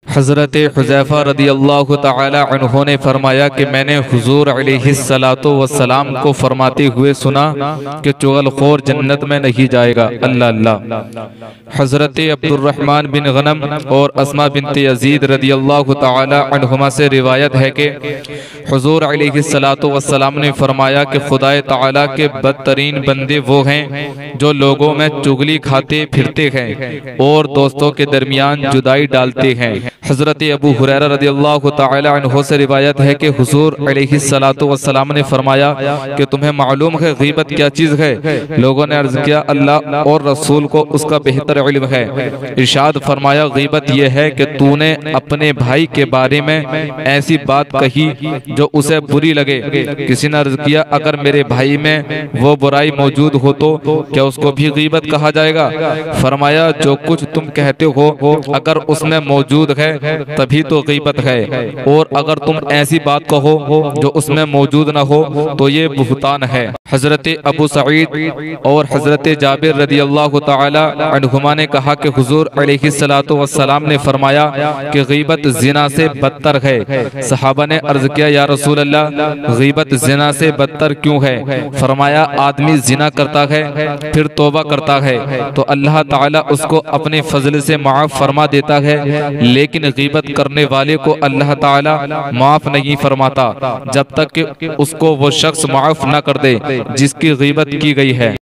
हज़रत हुज़ैफ़ा रदियल्लाहु ताला अन्हु ने फरमाया कि मैंने हुज़ूर अलैहिस्सलातु वस्सलाम को फरमाते हुए सुना कि चुगलखोर जन्नत में नहीं जाएगा। अल्लाह अल्लाह। हज़रत अब्दुर्रहमान बिन गनम और अस्मा बिन्त यज़ीद रदियल्लाहु ताला अन्हुमा से रिवायत है कि हुज़ूर अलैहिस्सलातु वस्सलाम ने फरमाया कि खुदाए ताला के बदतरीन बंदे वो हैं जो लोगों में चुगली खाते फिरते हैं और दोस्तों के दरमियान जुदाई डालते हैं। हज़रत अबू हुरैरा रदियल्लाहु ताला अन्हु से रिवायत है कि हुज़ूर अलैहिस्सलातु वस्सलाम ने फरमाया कि तुम्हें मालूम है गीबत क्या चीज़ है? लोगों ने अर्ज़ किया अल्लाह और रसूल को उसका बेहतर इल्म है। इरशाद फरमाया गीबत यह है कि तूने अपने भाई के बारे में ऐसी बात कही जो उसे बुरी लगे। किसी ने अर्ज़ किया अगर मेरे भाई में वो बुराई मौजूद हो तो क्या उसको भी गीबत कहा जाएगा? फरमाया जो कुछ तुम कहते हो अगर उसमें मौजूद है तभी तो गीबत है, और अगर तुम ऐसी बात कहो जो उसमें मौजूद न हो तो ये बुहतान है। हज़रत अबू सईद और हज़रत जाबिर रदियल्लाहु ताला अन्हुमा ने कहा कि हुज़ूर अलैहिस्सलातु वस्सलाम ने फरमाया कि गीबत जिना से बदतर है। सहाबा ने अर्ज़ किया या रसूल अल्लाह गीबत जिना से बदतर क्यों है? फरमाया आदमी जिना करता है फिर तौबा करता है तो अल्लाह ताला उसको अपने फजल से माफ़ फरमा देता है, लेकिन गीबत करने वाले को अल्लाह ताला माफ़ नहीं फरमाता जब तक कि उसको वो शख्स माफ़ न कर दे जिसकी गीबत की गई है।